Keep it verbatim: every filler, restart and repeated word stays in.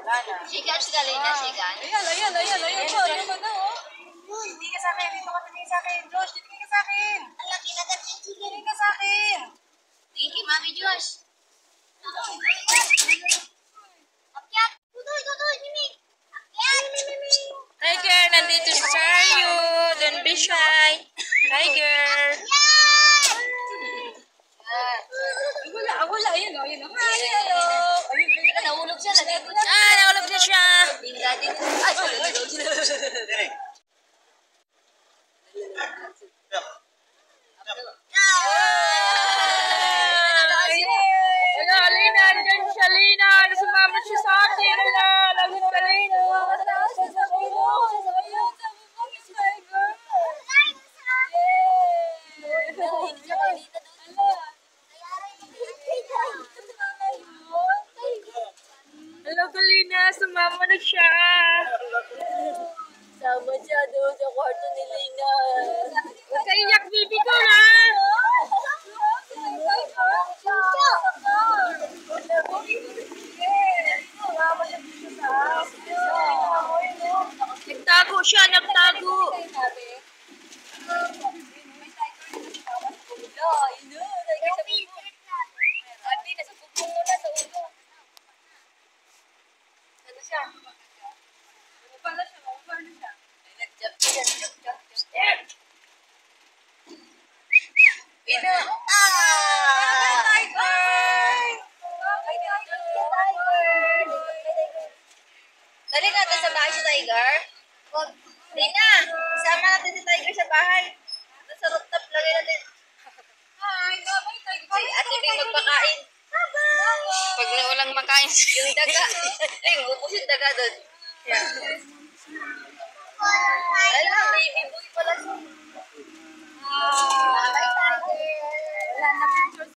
Sigan, sigalay na, sigan. Ayan, ayan, ayan, ayan po, ayan po na, oh. Hindi ka sa akin, dito ka tingin sa akin. Josh, dito ka sa akin. Ang laki na ganyan, sigan. Tingin ka sa akin. Thank you, Mami Josh. Akyat! Tutoy, tutoy, mimig! Akyat! Tiger, nandito si Sayo. Don't be shy. Tiger. Wala, wala. Ayan, oh, ayan, oh. Hi, hello. Ayun, ayun. Nahulog siya, nandito na. Ah, nahulog na siya. Binda din. Ay, Ano, Alina, andyan siya, Alina. Sumama siya sa akin. Wala, lagot ka, Alina. Hello, Kalina. Sumama na siya. sama siya doon sa kwarto ni Lina. Huwag ka iyak, bibi ko, ha? Nagtago siya, nagtago. Ano siya? Pala siya, over na siya. Nag-jump siya, jump, jump, jump. Ina! Ah! Dali natin sa bahay si Tiger. Lina, sama natin si Tiger sa bahay. Sa rooftop, lagay natin. Hi, si Ate Bing magpakain. Pag naulang makain siya. Yung daga. Ay, ubus yung daga doon. Yeah. Alam, baby boy pala siya.